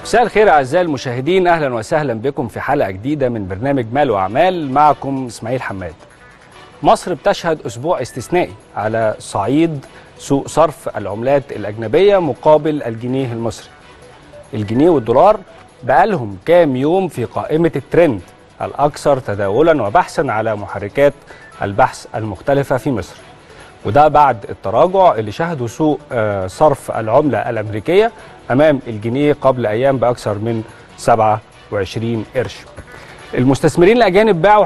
مساء الخير اعزائي المشاهدين، اهلا وسهلا بكم في حلقه جديده من برنامج مال واعمال. معكم اسماعيل حماد. مصر بتشهد اسبوع استثنائي على صعيد سوق صرف العملات الاجنبيه مقابل الجنيه المصري. الجنيه والدولار بقالهم كام يوم في قائمه الترند الاكثر تداولا وبحثا على محركات البحث المختلفه في مصر، وده بعد التراجع اللي شهده سوق صرف العملة الأمريكية أمام الجنيه قبل أيام بأكثر من 27 قرش. المستثمرين الأجانب باعوا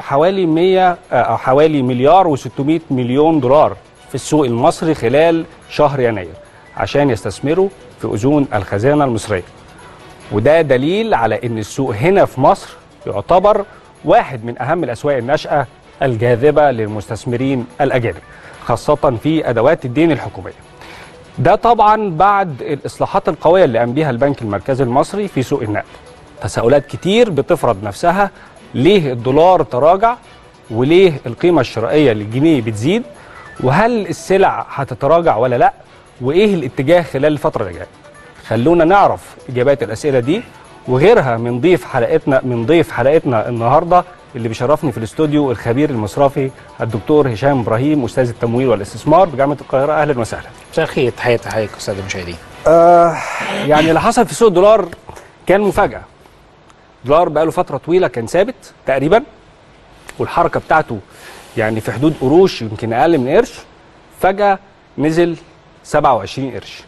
حوالي مليار و600 مليون دولار في السوق المصري خلال شهر يناير عشان يستثمروا في أذون الخزانة المصرية، وده دليل على أن السوق هنا في مصر يعتبر واحد من أهم الأسواق الناشئة الجاذبة للمستثمرين الأجانب، خاصة في أدوات الدين الحكومية. ده طبعا بعد الإصلاحات القوية اللي قام بيها البنك المركزي المصري في سوق النقد. تساؤلات كتير بتفرض نفسها: ليه الدولار تراجع؟ وليه القيمة الشرائية للجنيه بتزيد؟ وهل السلع هتتراجع ولا لا؟ وإيه الاتجاه خلال الفترة اللي جاية؟ خلونا نعرف إجابات الأسئلة دي وغيرها من ضيف حلقتنا النهارده اللي بيشرفني في الاستوديو، الخبير المصرفي الدكتور هشام ابراهيم، استاذ التمويل والاستثمار بجامعه القاهره. اهلا وسهلا. مساء الخير، تحياتي لحضرتك استاذ المشاهدين. يعني اللي حصل في سوق الدولار كان مفاجاه. الدولار بقاله فتره طويله كان ثابت تقريبا، والحركه بتاعته يعني في حدود قروش، يمكن اقل من قرش. فجاه نزل 27 قرش.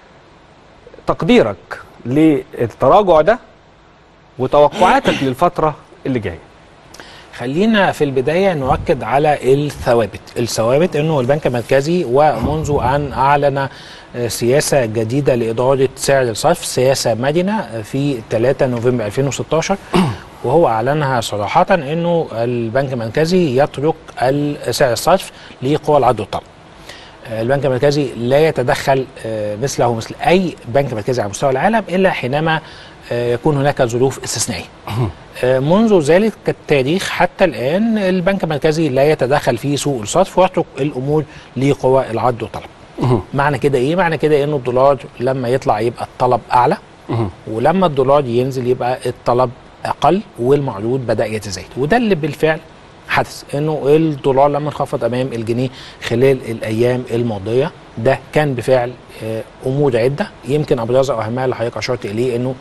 تقديرك للتراجع ده وتوقعاتك للفتره اللي جايه؟ خلينا في البداية نؤكد على الثوابت انه البنك المركزي ومنذ ان اعلن سياسة جديدة لإدارة سعر الصرف، سياسة مرنة في 3 نوفمبر 2016، وهو اعلنها صراحة انه البنك المركزي يترك سعر الصرف لقوى العرض والطلب. البنك المركزي لا يتدخل مثل اي بنك مركزي على مستوى العالم الا حينما يكون هناك ظروف استثنائيه. منذ ذلك التاريخ حتى الان البنك المركزي لا يتدخل في سوق الصرف ويترك الامور لقوى العرض والطلب. معنى كده ايه؟ معنى كده انه الدولار لما يطلع يبقى الطلب اعلى، ولما الدولار ينزل يبقى الطلب اقل والمعروض بدا يتزايد. وده اللي بالفعل حدث، انه الدولار لما انخفض امام الجنيه خلال الايام الماضيه ده كان بفعل امور عده، يمكن ابرزها واهمها اللي حضرتك اشرت اليه انه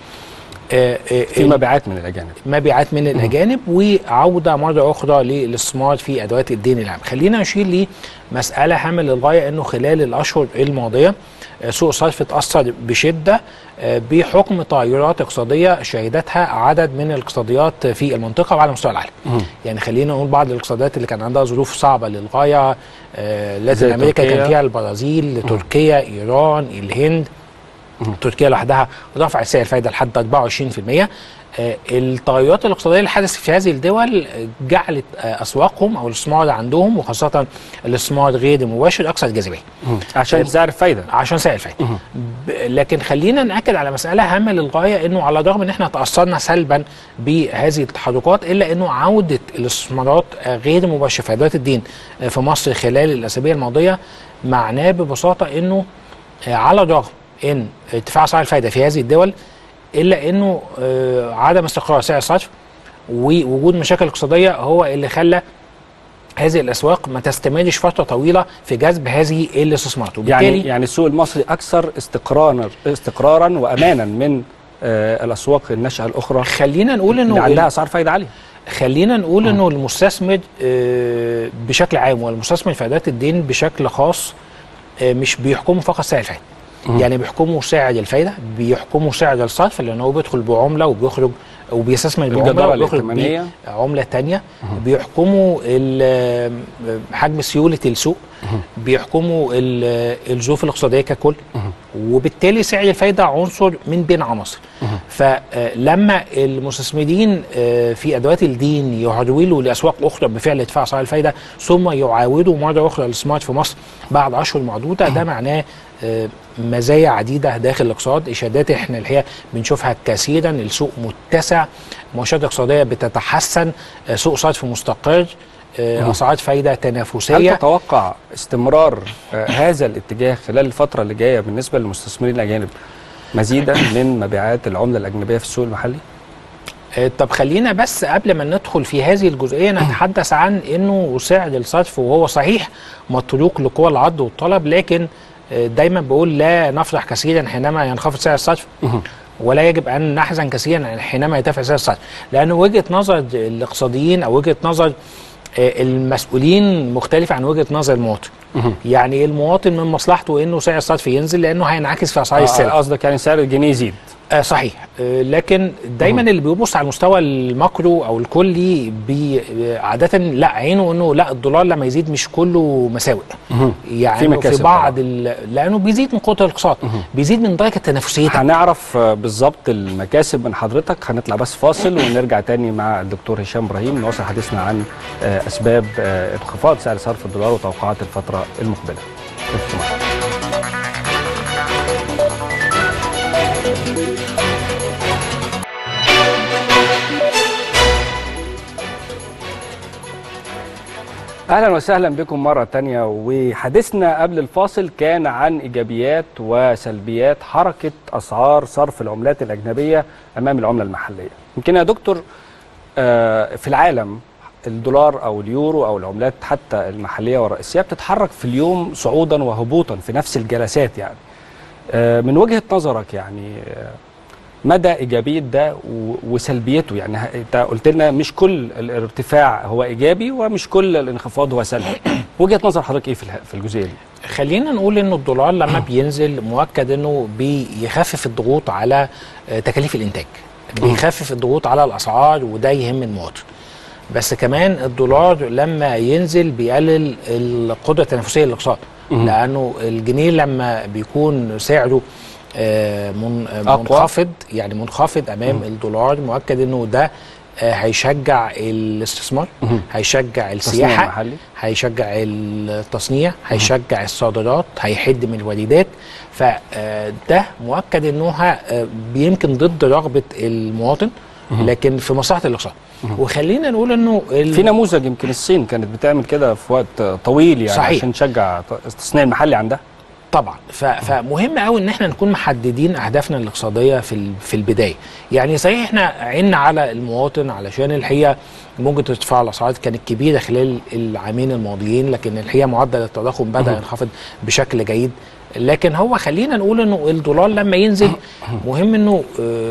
في مبيعات من الأجانب وعودة مرة أخرى للاستثمار في أدوات الدين العام. خلينا نشير لمسألة هامة للغاية، أنه خلال الأشهر الماضية سوق الصرف اتأثر بشدة بحكم تغيرات اقتصادية شهدتها عدد من الاقتصاديات في المنطقة وعلى مستوى العالم. يعني خلينا نقول بعض الاقتصادات اللي كان عندها ظروف صعبة للغاية، لاتين أمريكا كان فيها البرازيل، تركيا، إيران، الهند. تركيا لوحدها رفعت سعر الفائده لحد 24%. التغيرات الاقتصاديه اللي حدثت في هذه الدول جعلت اسواقهم او الاستثمار عندهم، وخاصه الاستثمار غير المباشر، اكثر جاذبيه عشان سعر الفائده. لكن خلينا ناكد على مساله هامه للغايه، انه على الرغم ان احنا تاثرنا سلبا بهذه التحركات الا انه عوده الاستثمارات غير المباشره في ادوات الدين في مصر خلال الاسابيع الماضيه معناه ببساطه انه على الرغم ان ارتفاع اسعار الفائده في هذه الدول الا انه عدم استقرار سعر الصرف ووجود مشاكل اقتصاديه هو اللي خلى هذه الاسواق ما تستمرش فتره طويله في جذب هذه الاستثمارات. وبالتالي يعني السوق المصري اكثر استقرارا وامانا من الاسواق الناشئه الاخرى. خلينا نقول انه اللي عندها اسعار فائده عاليه. خلينا نقول انه المستثمر بشكل عام والمستثمر في ادوات الدين بشكل خاص مش بيحكموا فقط سعر الفائده، يعني بيحكموا سعر الفايده، بيحكموا سعر الصرف لان هو بيدخل بعمله وبيخرج وبيستثمر بعمله وبيخرج بعمله ثانيه، بيحكموا حجم سيوله السوق، بيحكموا الظروف الاقتصاديه ككل، وبالتالي سعر الفايده عنصر من بين عناصر. فلما المستثمرين في ادوات الدين يعودوا لاسواق اخرى بفعل ارتفاع اسعار الفايده ثم يعاودوا مره اخرى الاستثمار في مصر بعد اشهر معدوده، ده معناه مزايا عديده داخل الاقتصاد. اشادات احنا الحقيقه بنشوفها كثيرا، السوق متسع، مؤشرات اقتصاديه بتتحسن، سوق صرف مستقر، اسعار فايده تنافسيه. هل تتوقع استمرار هذا الاتجاه خلال الفتره اللي جايه بالنسبه للمستثمرين الاجانب؟ مزيدا من مبيعات العمله الاجنبيه في السوق المحلي؟ طب خلينا بس قبل ما ندخل في هذه الجزئيه نتحدث عن انه سعر الصرف وهو صحيح متروك لقوى العرض والطلب، لكن دايما بقول لا نفرح كثيرا حينما ينخفض سعر الصرف، ولا يجب ان نحزن كثيرا حينما يرتفع سعر الصرف، لان وجهه نظر الاقتصاديين او وجهه نظر المسؤولين مختلفه عن وجهه نظر المواطن. يعني المواطن من مصلحته انه سعر الصرف ينزل لانه هينعكس في اسعار السلع. قصدك يعني سعر الجنيه يزيد؟ صحيح. لكن دايما اللي بيبص على المستوى الماكرو او الكلي عاده لا عينه انه لا الدولار لما يزيد مش كله مساوئ. يعني في بعض لانه بيزيد من قوه الاقتصاد، بيزيد من درجه تنافسيتك. هنعرف بالظبط المكاسب من حضرتك. هنطلع بس فاصل ونرجع تاني مع الدكتور هشام ابراهيم نواصل حديثنا عن اسباب انخفاض سعر صرف الدولار وتوقعات الفتره المقبله. أهلا وسهلا بكم مرة تانية، وحديثنا قبل الفاصل كان عن إيجابيات وسلبيات حركة أسعار صرف العملات الأجنبية أمام العملة المحلية. يمكن يا دكتور في العالم الدولار أو اليورو أو العملات حتى المحلية والرئيسية بتتحرك في اليوم صعودا وهبوطا في نفس الجلسات. يعني من وجهة نظرك يعني مدى إيجابية ده وسلبيته؟ يعني أنت قلت لنا مش كل الارتفاع هو إيجابي ومش كل الانخفاض هو سلبي. وجهة نظر حضرتك إيه في الجزئية دي؟ خلينا نقول إنه الدولار لما بينزل مؤكد إنه بيخفف الضغوط على تكاليف الإنتاج، بيخفف الضغوط على الأسعار، وده يهم المواطن. بس كمان الدولار لما ينزل بيقلل القدرة التنافسية للاقتصاد، لأنه الجنيه لما بيكون سعره منخفض، يعني منخفض امام الدولار، مؤكد انه ده هيشجع الاستثمار، هيشجع السياحه، هيشجع التصنيع، هيشجع الصادرات، هيحد من الواردات. فده مؤكد انه بيمكن ضد رغبه المواطن لكن في مصلحه الاقتصاد. وخلينا نقول انه في نموذج يمكن الصين كانت بتعمل كده في وقت طويل يعني صحيح. عشان تشجع التصنيع المحلي عندها. طبعا. فمهم قوي ان احنا نكون محددين اهدافنا الاقتصاديه في البدايه. يعني صحيح احنا عنا على المواطن علشان الحقيقه موجه ارتفاع الاسعار كانت كبيره خلال العامين الماضيين، لكن الحقيقه معدل التضخم بدا ينخفض بشكل جيد. لكن هو خلينا نقول انه الدولار لما ينزل مهم انه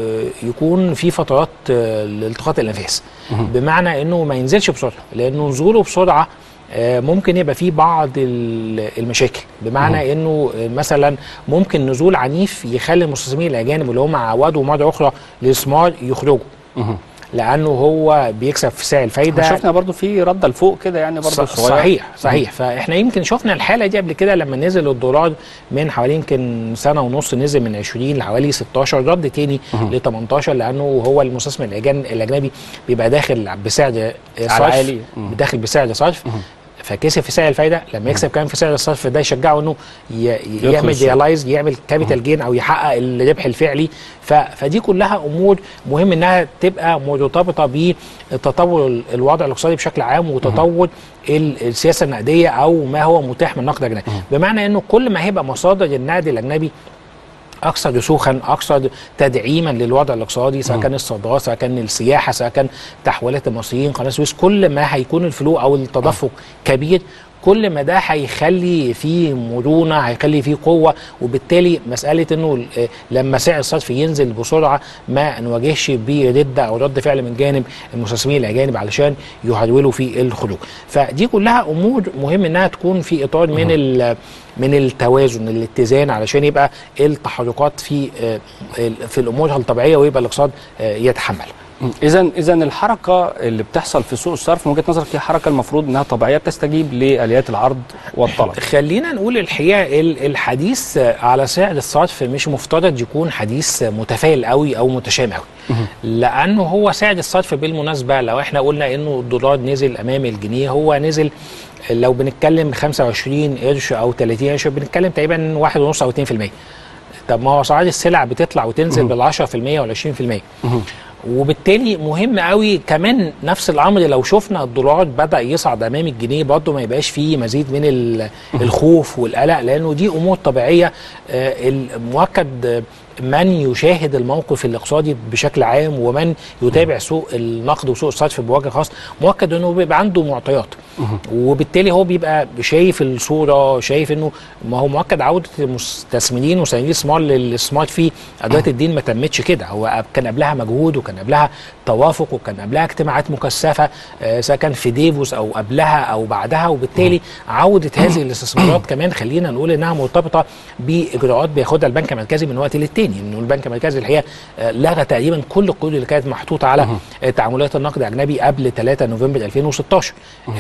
يكون في فترات لالتقاط الانفاس، بمعنى انه ما ينزلش بسرعه، لانه نزوله بسرعه ممكن يبقى فيه بعض المشاكل. بمعنى انه مثلا ممكن نزول عنيف يخلي المستثمرين الاجانب اللي هم عودوا مره اخرى للاستثمار يخرجوا، لانه هو بيكسب في سعر الفايده. شفنا برضو في رده لفوق كده يعني برضو صغير. صحيح. فاحنا يمكن شفنا الحاله دي قبل كده لما نزل الدولار من حوالي يمكن سنه ونص، نزل من 20 لحوالي 16، رد تاني ل 18، لانه هو المستثمر الاجنبي بيبقى داخل بسعر صرف، داخل بسعر صرف، فكسب في سعر الفايده. لما يكسب كمان في سعر الصرف ده يشجعه انه يعمل ريلايز، يعمل كابيتال جين او يحقق الربح الفعلي. فدي كلها امور مهم انها تبقى مرتبطه بتطور الوضع الاقتصادي بشكل عام وتطور السياسه النقديه او ما هو متاح من نقد اجنبي. بمعنى انه كل ما هيبقى مصادر النقد الاجنبي اكثر رسوخا، اكثر تدعيما للوضع الاقتصادي، سواء كان الصادرات، سواء كان السياحه، سواء كان تحويلات المصريين، قناه السويس، كل ما هيكون الفلو او التدفق كبير، كل ما ده هيخلي فيه مرونه، هيخلي فيه قوه. وبالتالي مساله انه لما سعر الصرف ينزل بسرعه ما نواجهش برده او رد فعل من جانب المستثمرين الاجانب علشان يهرولوا في الخروج. فدي كلها امور مهم انها تكون في اطار من التوازن، الاتزان، علشان يبقى التحركات في الامور الطبيعيه ويبقى الاقتصاد يتحمل. إذا الحركة اللي بتحصل في سوق الصرف من وجهة نظرك هي حركة المفروض انها طبيعية بتستجيب لآليات العرض والطلب. خلينا نقول الحقيقة الحديث على سعر الصرف مش مفترض يكون حديث متفائل قوي او متشائم قوي، لانه هو سعر الصرف بالمناسبة لو احنا قلنا انه الدولار نزل امام الجنيه، هو نزل لو بنتكلم 25 قرش او 30 قرش بنتكلم تقريبا 1.5 او 2%. طب ما هو اسعار السلع بتطلع وتنزل بال10% وال20%. وبالتالي مهم قوي كمان نفس الامر لو شفنا الدولار بدا يصعد امام الجنيه برضه ما يبقاش فيه مزيد من الخوف والقلق، لانه دي امور طبيعيه. المؤكد من يشاهد الموقف الاقتصادي بشكل عام ومن يتابع سوق النقد وسوق الصرف بوجه خاص مؤكد انه بيبقى عنده معطيات، وبالتالي هو بيبقى شايف الصوره، شايف انه ما هو مؤكد عوده المستثمرين وسنين الاستثمار في ادوات الدين ما تمتش كده، هو كان قبلها مجهود وكان قبلها توافق وكان قبلها اجتماعات مكثفه سواء كان في ديفوس او قبلها او بعدها، وبالتالي عوده هذه الاستثمارات كمان خلينا نقول انها مرتبطه باجراءات بياخدها البنك المركزي من وقت للتاني، انه البنك المركزي الحقيقه لغى تقريبا كل القيود اللي كانت محطوطه على تعاملات النقد الاجنبي قبل 3 نوفمبر 2016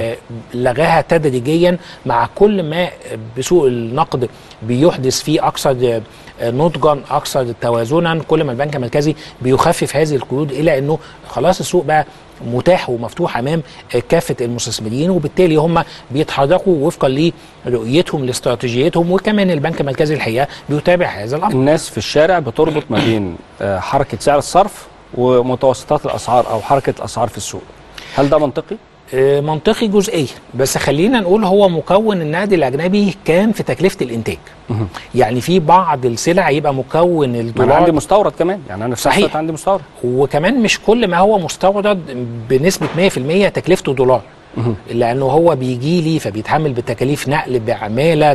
لغاها تدريجيا مع كل ما بسوق النقد بيحدث فيه اكثر نضجا اكثر توازنا، كل ما البنك المركزي بيخفف هذه القيود الى انه خلاص السوق بقى متاح ومفتوح امام كافه المستثمرين، وبالتالي هم بيتحركوا وفقا لرؤيتهم لاستراتيجيتهم، وكمان البنك المركزي الحقيقه بيتابع هذا الامر. الناس في الشارع بتربط ما بين حركه سعر الصرف ومتوسطات الاسعار او حركه الاسعار في السوق، هل ده منطقي؟ منطقي جزئيا، بس خلينا نقول هو مكون النقد الاجنبي كان في تكلفه الانتاج. يعني في بعض السلع يبقى مكون الدولار، انا عندي مستورد كمان، يعني انا صحيح عندي مستورد، وكمان مش كل ما هو مستورد بنسبه 100% تكلفته دولار، لانه هو بيجي لي فبيتحمل بتكاليف نقل بعماله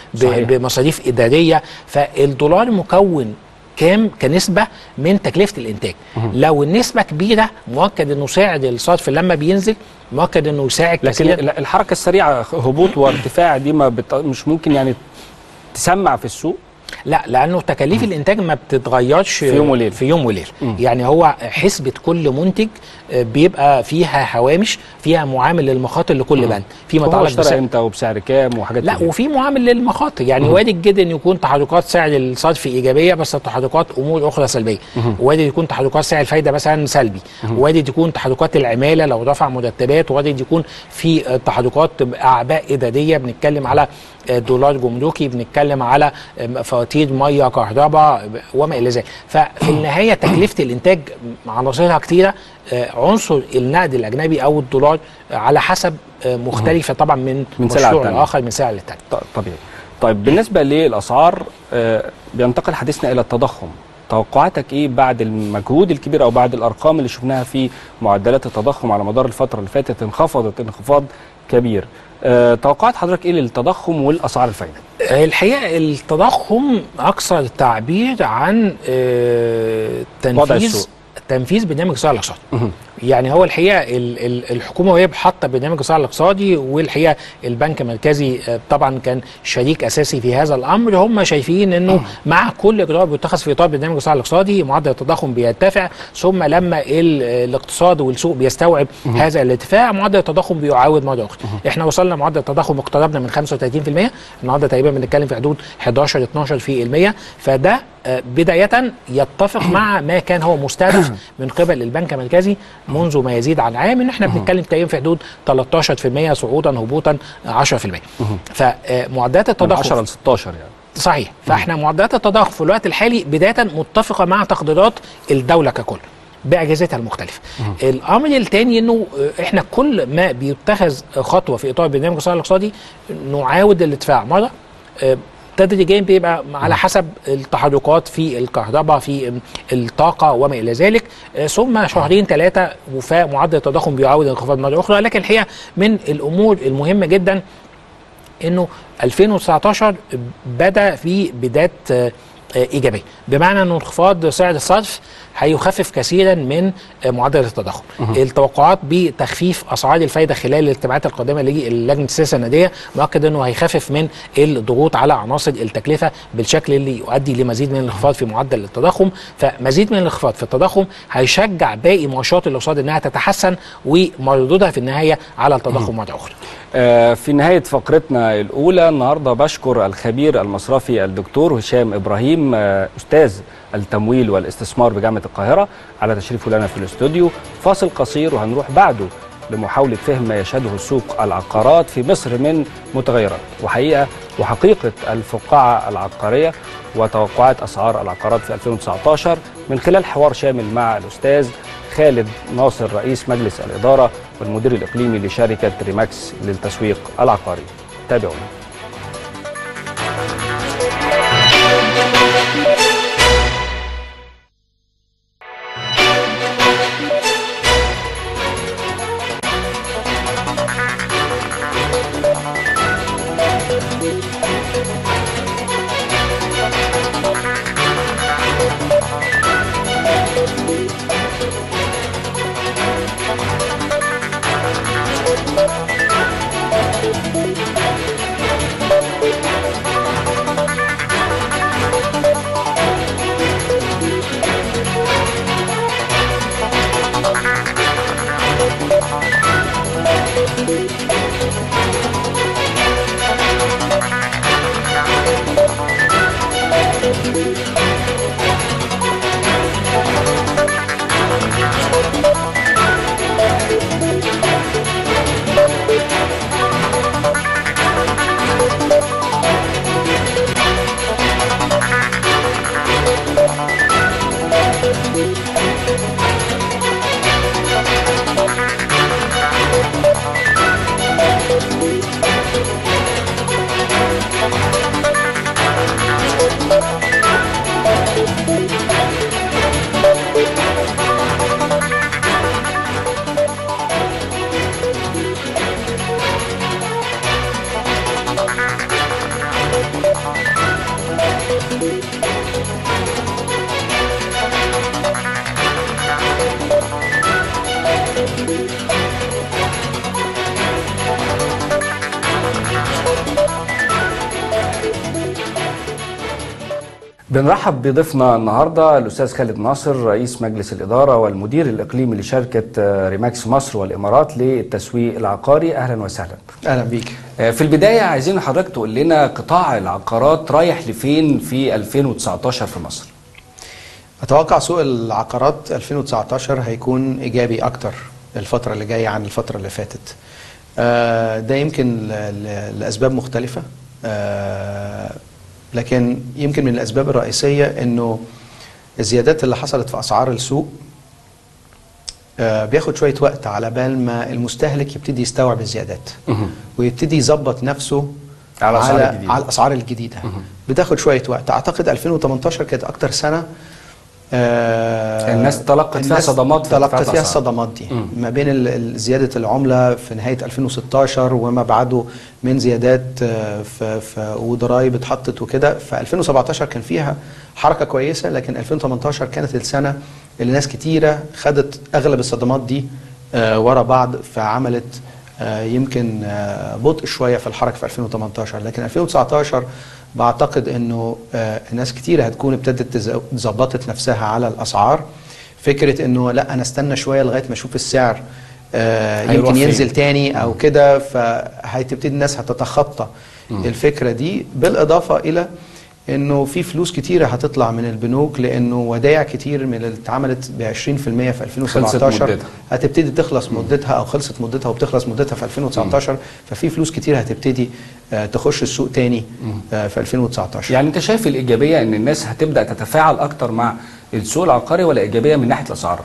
بمصاريف اداريه، فالدولار مكون كام كنسبه من تكلفه الانتاج. لو النسبه كبيره مؤكد انه سعر الصرف لما بينزل مؤكد انه يساعد لكن الحركه السريعه هبوط وارتفاع دي مش ممكن يعني تسمع في السوق؟ لا، لانه تكاليف الانتاج ما بتتغيرش في يوم وليله، في يوم وليله. يعني هو حسبه كل منتج بيبقى فيها هوامش، فيها معامل للمخاطر لكل بند، في متعلق بسعر امتى وبسعر كام وحاجات لا كده. وفي معامل للمخاطر، يعني وارد جدا ان يكون تحركات سعر الصرف ايجابيه بس تحركات امور اخرى سلبيه، وارد يكون تحركات سعر الفايده مثلا سلبي، وارد يكون تحركات العماله لو رفع مرتبات، وارد يكون في تحركات اعباء اداريه، بنتكلم على دولار جمركي، بنتكلم على فواتير ميه كهرباء وما الى ذلك. ففي النهايه تكلفه الانتاج عناصرها كثيره، عنصر النقد الاجنبي او الدولار على حسب مختلفه طبعا من مشروع لاخر، من سعر للتاني. طبيعي. طيب بالنسبه للاسعار بينتقل حديثنا الى التضخم، توقعاتك ايه بعد المجهود الكبير او بعد الارقام اللي شفناها في معدلات التضخم على مدار الفتره اللي فاتت انخفضت انخفاض كبير؟ توقعات حضرتك ايه للتضخم والاسعار الفايده؟ الحقيقه التضخم اكثر تعبير عن تنفيذ برنامج الإصلاح الاقتصادي. يعني هو الحقيقه الحكومه وهي حاطه برنامج الإصلاح الاقتصادي، والحقيقه البنك المركزي طبعا كان شريك اساسي في هذا الامر، هم شايفين انه مع كل اجراء بيتخذ في اطار برنامج الإصلاح الاقتصادي معدل التضخم بيرتفع، ثم لما الاقتصاد والسوق بيستوعب هذا الارتفاع معدل التضخم بيعاود مره اخرى. احنا وصلنا لمعدل التضخم اقتربنا من 35%، النهارده تقريبا بنتكلم في حدود 11-12%، فده بدايه يتفق مع ما كان هو مستهدف من قبل البنك المركزي منذ ما يزيد عن عام، ان احنا بنتكلم تقريبا في حدود 13% صعودا هبوطا 10%. فمعدلات التضخم 10 ل 16 يعني صحيح. فاحنا معدلات التضخم في الوقت الحالي بدايه متفقه مع تقديرات الدوله ككل باجهزتها المختلفه. الامر الثاني انه احنا كل ما بيتخذ خطوه في اطار برنامج الإصلاح الاقتصادي نعاود الادفاع مره تدريجيا، بيبقى على حسب التحركات في الكهرباء في الطاقه وما الى ذلك، ثم شهرين ثلاثه ومعدل التضخم بيعاود الانخفاض مره اخرى. لكن الحقيقه من الامور المهمه جدا انه 2019 بدا في بدايه ايجابيه، بمعنى انه انخفاض سعر الصرف هيخفف كثيرا من معدل التضخم. التوقعات بتخفيف اسعار الفائده خلال الاجتماعات القادمه للجنه السياسه النقديه مؤكد انه هيخفف من الضغوط على عناصر التكلفه بالشكل اللي يؤدي لمزيد من الانخفاض في معدل التضخم، فمزيد من الانخفاض في التضخم هيشجع باقي مؤشرات الاقتصاد انها تتحسن ومردودها في النهايه على التضخم مره اخرى. في نهاية فقرتنا الأولى النهاردة بشكر الخبير المصرفي الدكتور هشام إبراهيم أستاذ التمويل والاستثمار بجامعة القاهرة على تشريفه لنا في الاستوديو. فاصل قصير وهنروح بعده لمحاولة فهم ما يشهده سوق العقارات في مصر من متغيرات وحقيقة الفقاعة العقارية وتوقعات أسعار العقارات في 2019 من خلال حوار شامل مع الأستاذ خالد ناصر رئيس مجلس الإدارة والمدير الإقليمي لشركة ريماكس للتسويق العقاري. تابعونا. بنرحب بضيفنا النهارده الاستاذ خالد ناصر رئيس مجلس الاداره والمدير الاقليمي لشركه ريماكس مصر والامارات للتسويق العقاري. اهلا وسهلا. اهلا بيك. في البدايه عايزين حضرتك تقول لنا قطاع العقارات رايح لفين في 2019 في مصر؟ اتوقع سوق العقارات 2019 هيكون ايجابي اكتر الفتره اللي جايه عن الفتره اللي فاتت. ده يمكن لاسباب مختلفه، لكن يمكن من الأسباب الرئيسية أنه الزيادات اللي حصلت في أسعار السوق بياخد شوية وقت على بال ما المستهلك يبتدي يستوعب الزيادات ويبتدي يظبط نفسه على الأسعار الجديدة. بتاخد شوية وقت. أعتقد 2018 كانت أكتر سنة الناس تلقت فيها صدمات، تلقت فيها الصدمات دي ما بين زيادة العملة في نهاية 2016 وما بعده من زيادات وضرائب اتحطت وكده. ف 2017 كان فيها حركة كويسة، لكن 2018 كانت السنة اللي ناس كتيرة خدت أغلب الصدمات دي ورا بعض، فعملت يمكن بطء شوية في الحركة في 2018. لكن 2019 بعتقد انه ناس كتير هتكون ابتدت ظبطت نفسها على الاسعار. فكره انه لا انا استنى شويه لغايه ما اشوف السعر يمكن ينزل تاني او كده، فهتبتدي الناس هتتخطى الفكره دي. بالاضافه الى انه في فلوس كتيره هتطلع من البنوك، لانه ودائع كتير من اللي اتعملت ب 20% في 2017 هتبتدي تخلص مدتها او خلصت مدتها وبتخلص مدتها في 2019. ففي فلوس كتير هتبتدي تخش السوق تاني في 2019. يعني انت شايف الايجابيه ان الناس هتبدا تتفاعل اكتر مع السوق العقاري، ولا ايجابيه من ناحيه الاسعار؟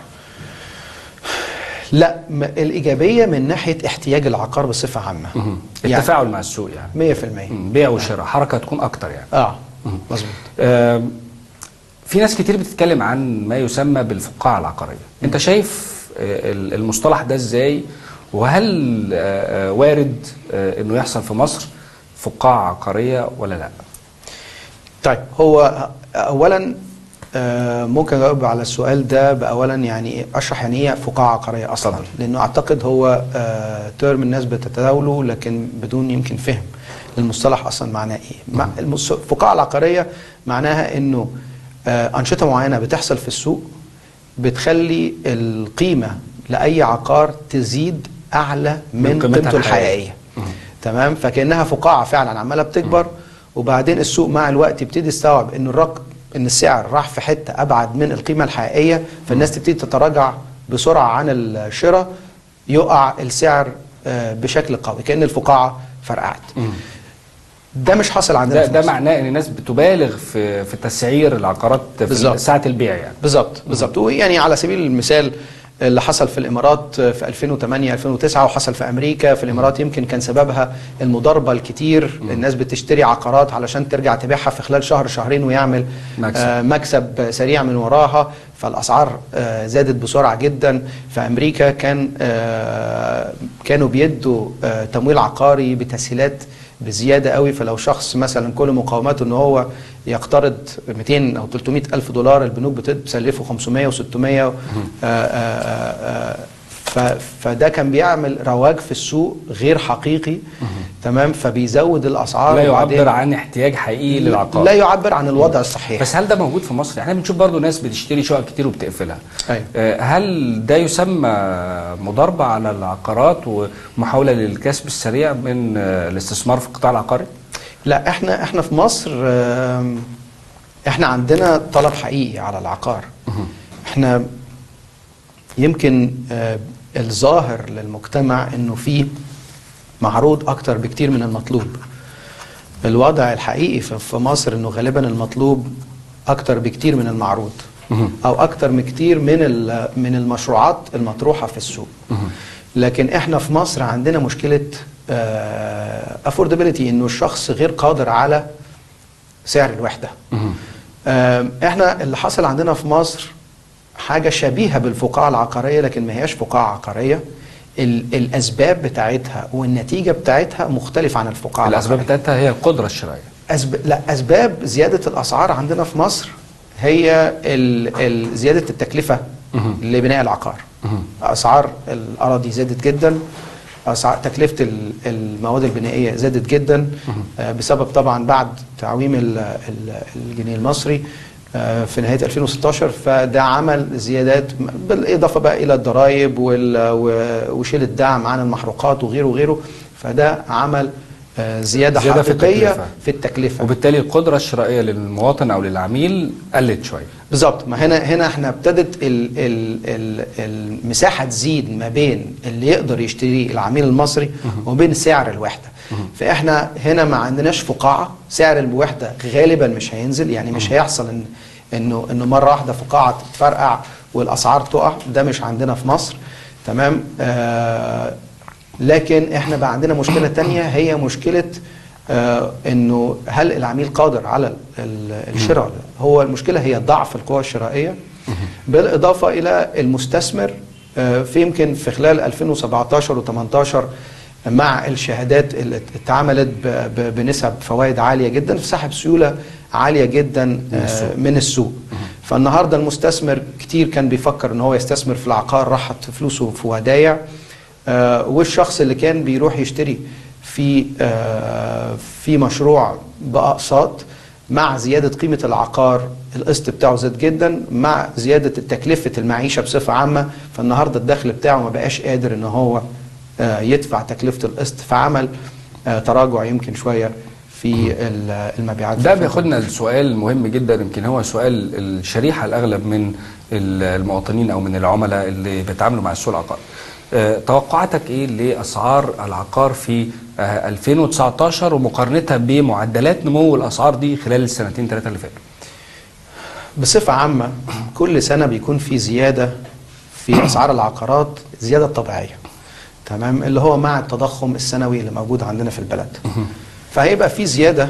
لا، الايجابيه من ناحيه احتياج العقار بصفه عامه. التفاعل مع السوق يعني 100%. بيع وشراء، حركه تكون اكتر يعني. مظبوط. في ناس كتير بتتكلم عن ما يسمى بالفقاعة العقارية. انت شايف المصطلح ده ازاي؟ وهل وارد انه يحصل في مصر فقاعة عقارية ولا لا؟ طيب، هو اولا ممكن اجاوب على السؤال ده باولا يعني اشرح يعني ايه فقاعة عقارية اصلا. لانه اعتقد هو ترم الناس بتتداوله لكن بدون يمكن فهم المصطلح اصلا معناه ايه. الفقاعة العقارية معناها انه انشطة معينة بتحصل في السوق بتخلي القيمة لاي عقار تزيد اعلى من قيمته الحقيقية. تمام. فكأنها فقاعة فعلا عمالة بتكبر، وبعدين السوق مع الوقت يبتدي يستوعب ان السعر راح في حتة ابعد من القيمة الحقيقية، فالناس تبتدي تتراجع بسرعة عن الشراء، يقع السعر بشكل قوي كأن الفقاعة فرقعت. ده مش حاصل عندنا. ده معناه ان الناس بتبالغ في تسعير العقارات في ساعة البيع يعني. بالظبط. ويعني على سبيل المثال اللي حصل في الامارات في 2008 2009 وحصل في امريكا. في الامارات يمكن كان سببها المضاربه الكتير، الناس بتشتري عقارات علشان ترجع تبيعها في خلال شهر شهرين ويعمل مكسب سريع من وراها، فالاسعار زادت بسرعه جدا. في امريكا كانوا بيدوا تمويل عقاري بتسهيلات بزياده قوي. فلو شخص مثلا كل مقاوماته ان هو يقترض 200 او 300 الف دولار، البنوك بتسلفه 500 و600. فده كان بيعمل رواج في السوق غير حقيقي. تمام، فبيزود الاسعار. لا يعبر عن احتياج حقيقي للعقار، لا يعبر عن الوضع الصحيح. بس هل ده موجود في مصر؟ احنا بنشوف برضو ناس بتشتري شقق كتير وبتقفلها. أيوة. هل ده يسمى مضاربة على العقارات ومحاولة للكسب السريع من الاستثمار في القطاع العقاري؟ لا، احنا في مصر احنا عندنا طلب حقيقي على العقار. احنا يمكن الظاهر للمجتمع انه في معروض اكتر بكتير من المطلوب. الوضع الحقيقي في مصر انه غالبا المطلوب اكتر بكتير من المعروض، او اكتر بكتير من المشروعات المطروحة في السوق. لكن احنا في مصر عندنا مشكلة affordability، انه الشخص غير قادر على سعر الوحدة. احنا اللي حصل عندنا في مصر حاجة شبيهة بالفقاعة العقارية، لكن ما هياش فقاعة عقارية. الأسباب بتاعتها والنتيجة بتاعتها مختلفة عن الفقاعة الأسباب العقارية. بتاعتها هي القدرة الشرائية. لا، أسباب زيادة الأسعار عندنا في مصر هي زيادة التكلفة لبناء العقار. أسعار الأراضي زادت جدا، تكلفة المواد البنائية زادت جدا بسبب طبعا بعد تعويم الجنيه المصري في نهاية 2016. فده عمل زيادات بالإضافة بقى إلى الضرائب وشيل الدعم عن المحروقات وغيره وغيره. فده عمل زيادة حقيقية في التكلفة، وبالتالي القدرة الشرائية للمواطن أو للعميل قلت شوية. بالظبط. ما هنا احنا ابتدت المساحة تزيد ما بين اللي يقدر يشتريه العميل المصري وبين سعر الوحدة. فاحنا هنا ما عندناش فقاعة، سعر الوحدة غالبا مش هينزل. يعني مش هيحصل انه مرة واحدة فقاعة تتفرقع والاسعار تقع. ده مش عندنا في مصر. تمام. لكن احنا بقى عندنا مشكلة تانية، هي مشكلة انه هل العميل قادر على الشراء. هو المشكلة هي ضعف القوى الشرائية، بالاضافة الى المستثمر. في يمكن في خلال 2017 و18 مع الشهادات اللي اتعملت بنسب فوائد عالية جدا، في سحب سيولة عالية جدا من السوق. فالنهاردة المستثمر كتير كان بيفكر ان هو يستثمر في العقار، راحت فلوسه في ودايع. والشخص اللي كان بيروح يشتري في مشروع بأقساط، مع زيادة قيمة العقار القسط بتاعه زاد جدا، مع زيادة تكلفة المعيشة بصفة عامة. فالنهاردة الدخل بتاعه ما بقاش قادر ان هو يدفع تكلفة القسط، فعمل تراجع يمكن شوية في المبيعات. ده بياخدنا لسؤال مهم جدا، يمكن هو سؤال الشريحة الأغلب من المواطنين أو من العملاء اللي بيتعاملوا مع السوق العقاري. توقعاتك ايه لاسعار العقار في 2019 ومقارنتها بمعدلات نمو الاسعار دي خلال السنتين ثلاثه اللي فاتوا؟ بصفه عامه كل سنه بيكون في زياده في اسعار العقارات، زياده طبيعيه. تمام. اللي هو مع التضخم السنوي اللي موجود عندنا في البلد. فهيبقى في زياده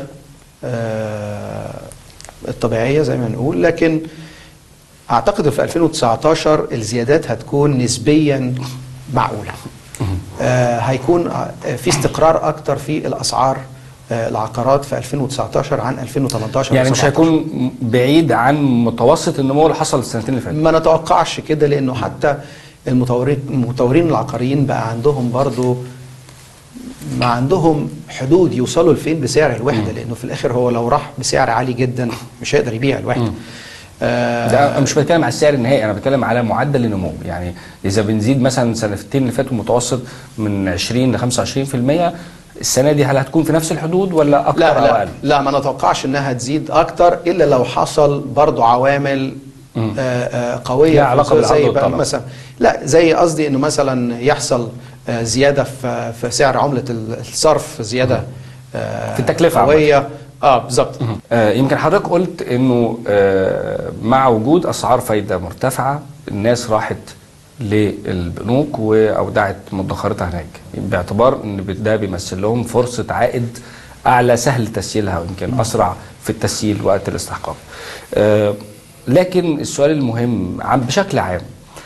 الطبيعيه زي ما نقول. لكن اعتقد في 2019 الزيادات هتكون نسبيا معقولة. هيكون في استقرار أكتر في الأسعار العقارات في 2019 عن 2018. يعني مش هيكون بعيد عن متوسط النمو اللي حصل السنتين اللي فاتوا؟ ما نتوقعش كده، لأنه حتى المطورين العقاريين بقى عندهم برضو ما عندهم حدود يوصلوا لفين بسعر الوحدة. لأنه في الآخر هو لو راح بسعر عالي جدا مش هيقدر يبيع الوحدة. ده مش بتكلم على السعر النهائي، انا بتكلم على معدل النمو. يعني اذا بنزيد مثلا سنتين اللي فاتوا متوسط من 20 ل 25%، السنه دي هل هتكون في نفس الحدود ولا اكتر او اقل؟ لا، ما نتوقعش انها تزيد اكتر الا لو حصل برضو عوامل قويه علاقه زي مثلا، لا زي قصدي انه مثلا يحصل زياده في سعر عمله الصرف، زياده في التكلفه قويه. بالظبط. يمكن حضرتك قلت انه مع وجود اسعار فايده مرتفعه الناس راحت للبنوك واودعت مدخراتها هناك، باعتبار ان ده بيمثل لهم فرصه عائد اعلى، سهل تسييلها ويمكن اسرع في التسييل وقت الاستحقاق. لكن السؤال المهم بشكل عام،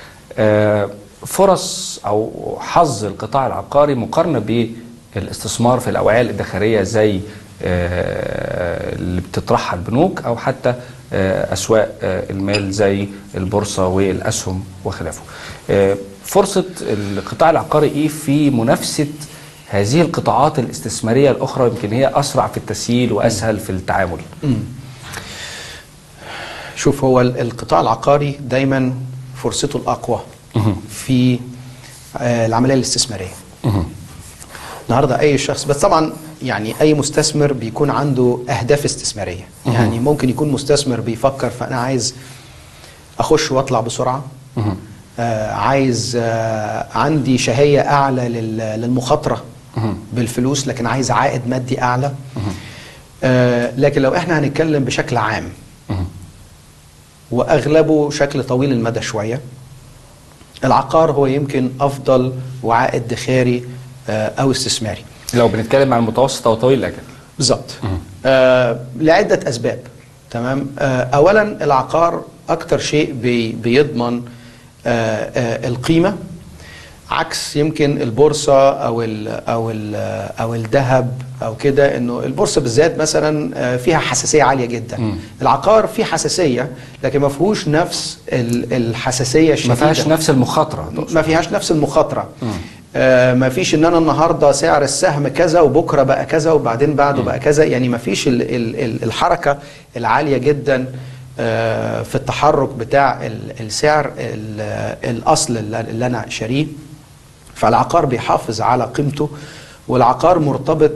فرص او حظ القطاع العقاري مقارنه بالاستثمار في الاوعيه الادخاريه زي اللي بتطرحها البنوك او حتى اسواق المال زي البورصه والاسهم وخلافه. فرصه القطاع العقاري ايه في منافسه هذه القطاعات الاستثمارية الأخرى يمكن هي أسرع في التسييل وأسهل في التعامل؟ شوف، هو القطاع العقاري دايما فرصته الأقوى في العملية الاستثمارية. النهارده أي شخص، بس طبعا يعني أي مستثمر بيكون عنده أهداف استثمارية. يعني ممكن يكون مستثمر بيفكر فأنا عايز أخش وأطلع بسرعة، عايز عندي شهية أعلى للمخاطرة بالفلوس، لكن عايز عائد مادي أعلى. لكن لو احنا هنتكلم بشكل عام وأغلبه شكل طويل المدى شوية، العقار هو يمكن أفضل وعائد ادخاري أو استثماري لو بنتكلم عن المتوسط أو طويل الأجل. بالظبط. لعدة أسباب. تمام. أولا العقار أكتر شيء بيضمن القيمة، عكس يمكن البورصة أو الذهب أو كده. إنه البورصة بالذات مثلا فيها حساسية عالية جدا. العقار فيه حساسية لكن ما فيهوش نفس الحساسية الشديدة، ما فيهاش نفس المخاطرة. ما فيهاش نفس المخاطرة. ما فيش ان انا النهارده سعر السهم كذا وبكره بقى كذا وبعدين بعده بقى كذا. يعني ما فيش الحركة العالية جدا في التحرك بتاع السعر الأصل اللي أنا شاريه. فالعقار بيحافظ على قيمته، والعقار مرتبط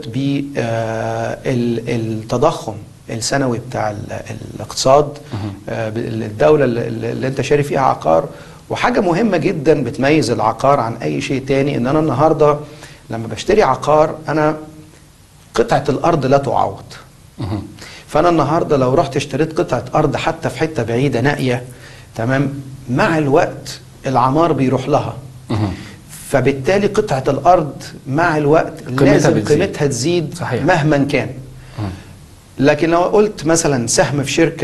بالتضخم السنوي بتاع الاقتصاد الدولة اللي انت شاري فيها عقار. وحاجة مهمة جدا بتميز العقار عن أي شيء تاني، إن أنا النهاردة لما بشتري عقار أنا قطعة الأرض لا تعوض. فأنا النهاردة لو رحت اشتريت قطعة أرض حتى في حتة بعيدة نائية، تمام، مع الوقت العمار بيروح لها. فبالتالي قطعة الأرض مع الوقت لازم قيمتها تزيد. صحيح. مهما كان. لكن لو قلت مثلا سهم في شركة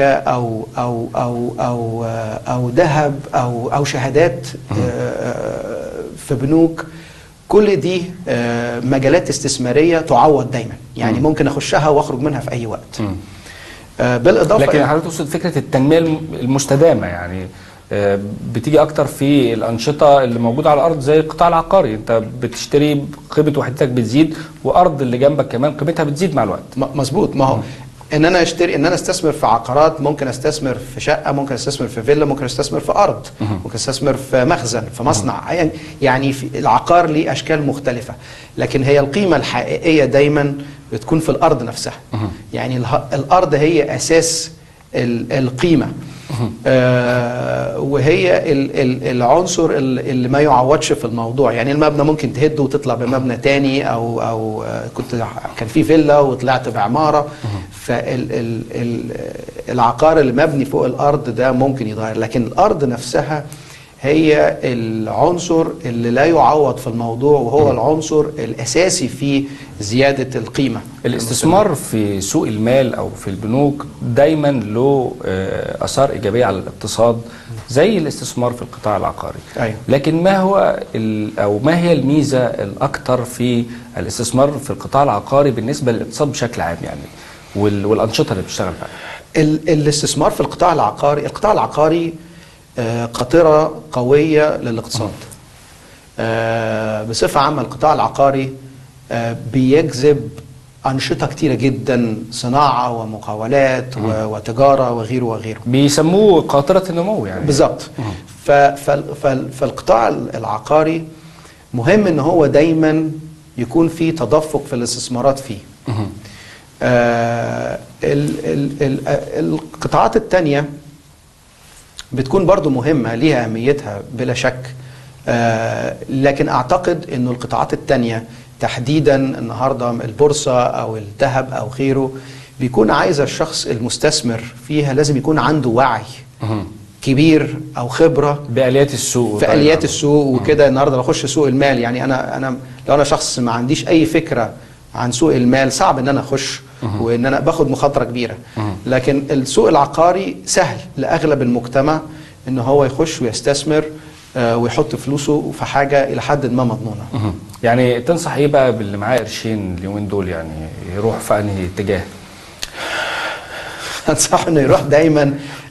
أو ذهب أو شهادات في بنوك، كل دي مجالات استثمارية تعوض دايما. يعني ممكن أخشها وأخرج منها في أي وقت. بالإضافة لكن حضرتك تقصد فكرة التنمية المستدامة، يعني بتيجي اكتر في الانشطه اللي موجوده على الارض زي القطاع العقاري. انت بتشتري قيمه وحدتك بتزيد، وارض اللي جنبك كمان قيمتها بتزيد مع الوقت. مظبوط. ما هو ان انا استثمر في عقارات، ممكن استثمر في شقه، ممكن استثمر في فيلا، ممكن استثمر في ارض، ممكن استثمر في مخزن، في مصنع. يعني في العقار ليه اشكال مختلفه، لكن هي القيمه الحقيقيه دايما بتكون في الارض نفسها. يعني الارض هي اساس القيمه. وهي العنصر اللي ما يعوضش في الموضوع. يعني المبنى ممكن تهده وتطلع بمبنى تاني، او كان في فيلا وطلعت بعماره. فالعقار اللي مبني فوق الارض ده ممكن يتغير، لكن الارض نفسها هي العنصر اللي لا يعوض في الموضوع، وهو العنصر الأساسي في زيادة القيمة. الاستثمار في سوق المال أو في البنوك دايما له آثار إيجابية على الاقتصاد زي الاستثمار في القطاع العقاري. أيوة. لكن ما هي الميزة الأكثر في الاستثمار في القطاع العقاري بالنسبة للاقتصاد بشكل عام، يعني والأنشطة اللي بتشتغل فيها؟ الاستثمار في القطاع العقاري قطرة قوية للاقتصاد. بصفة عامة القطاع العقاري بيجذب أنشطة كتيرة جدا، صناعة ومقاولات وتجارة وغيره وغيره. بيسموه قاطرة النمو يعني. بالظبط. فالقطاع العقاري مهم ان هو دايما يكون فيه تدفق في الاستثمارات فيه. القطاعات التانية بتكون برضو مهمة، ليها أهميتها بلا شك. لكن أعتقد أنه القطاعات التانية تحديدا النهاردة البورصة أو الذهب أو غيره بيكون عايز الشخص المستثمر فيها لازم يكون عنده وعي كبير أو خبرة بآليات السوق، في آليات السوق وكده. النهاردة بخش سوق المال، يعني أنا لو أنا شخص ما عنديش أي فكرة عن سوق المال صعب ان انا اخش وان انا باخد مخاطره كبيره. لكن السوق العقاري سهل لاغلب المجتمع ان هو يخش ويستثمر ويحط فلوسه في حاجه الى حد ما مضمونه. يعني تنصح ايه بقى باللي معاه قرشين اليومين دول، يعني يروح في انهي اتجاه؟ انصح انه يروح دايما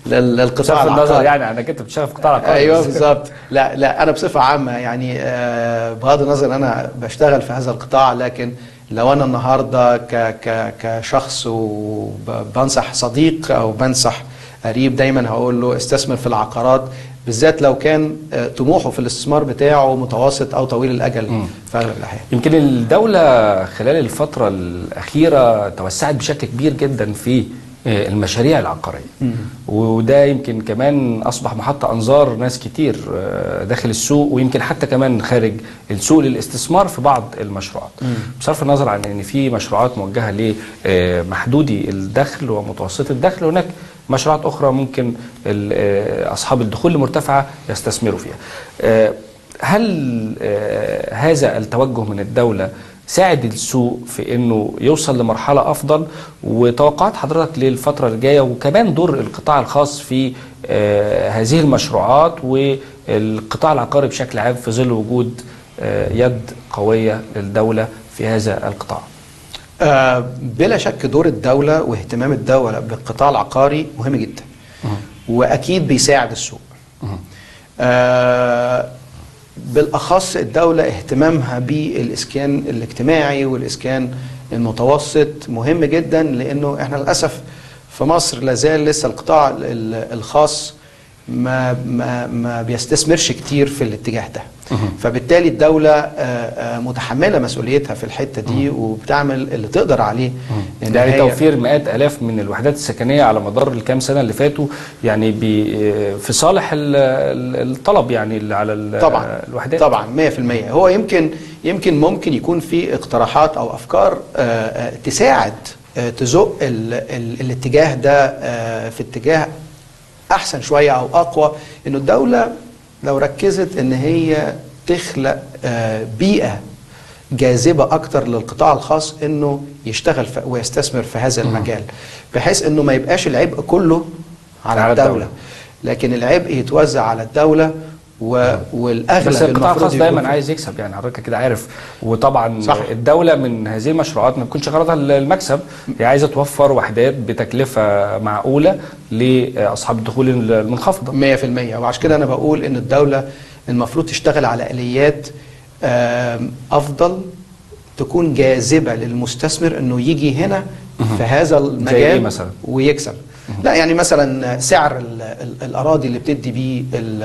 للقطاع بصرف النظر العقاري. يعني انك انت بتشتغل في قطاع العقار. ايوه بالظبط. لا انا بصفه عامه يعني بغض النظر انا بشتغل في هذا القطاع، لكن لو انا النهارده كشخص وبنصح صديق او بنصح قريب، دايما هقول له استثمر في العقارات، بالذات لو كان طموحه في الاستثمار بتاعه متوسط او طويل الاجل في اغلب الاحيان. يمكن الدولة خلال الفترة الأخيرة توسعت بشكل كبير جدا في المشاريع العقارية، وده يمكن كمان أصبح محط أنظار ناس كتير داخل السوق، ويمكن حتى كمان خارج السوق للاستثمار في بعض المشروعات. بصرف النظر عن أن في مشروعات موجهة لمحدودي الدخل ومتوسط الدخل، هناك مشروعات أخرى ممكن أصحاب الدخول المرتفعة يستثمروا فيها. هل هذا التوجه من الدولة ساعد السوق في انه يوصل لمرحله افضل؟ وتوقعات حضرتك للفتره الجايه، وكمان دور القطاع الخاص في هذه المشروعات والقطاع العقاري بشكل عام في ظل وجود يد قويه للدوله في هذا القطاع؟ بلا شك دور الدوله واهتمام الدوله بالقطاع العقاري مهم جدا، واكيد بيساعد السوق. بالأخص الدولة اهتمامها بالإسكان الاجتماعي والإسكان المتوسط مهم جدا، لأنه احنا للأسف في مصر لازال لسه القطاع الخاص ما بيستثمرش كتير في الاتجاه ده. فبالتالي الدولة متحملة مسؤوليتها في الحتة دي وبتعمل اللي تقدر عليه. يعني توفير مئات آلاف من الوحدات السكنية على مدار الكام سنة اللي فاتوا، يعني في صالح الطلب يعني على طبعا الوحدات. طبعا 100%. هو ممكن يكون في اقتراحات أو أفكار تساعد تزق الاتجاه ده في اتجاه أحسن شوية أو أقوى، إنه الدولة لو ركزت ان هي تخلق بيئة جاذبة اكتر للقطاع الخاص انه يشتغل ويستثمر في هذا المجال، بحيث انه ما يبقاش العبء كله على الدولة، لكن العبء يتوزع على الدولة والاغلب. بس القطاع الخاص دايما عايز يكسب، يعني حضرتك كده عارف، وطبعا صح. الدوله من هذه المشروعات ما بتكونش غرضها المكسب، هي عايزه توفر وحدات بتكلفه معقوله لاصحاب الدخول المنخفضه 100%. وعشان كده انا بقول ان الدوله المفروض تشتغل على اليات افضل تكون جاذبه للمستثمر انه يجي هنا في هذا المجال مثلا ويكسب. لا يعني مثلا سعر الأراضي اللي بتدي بيه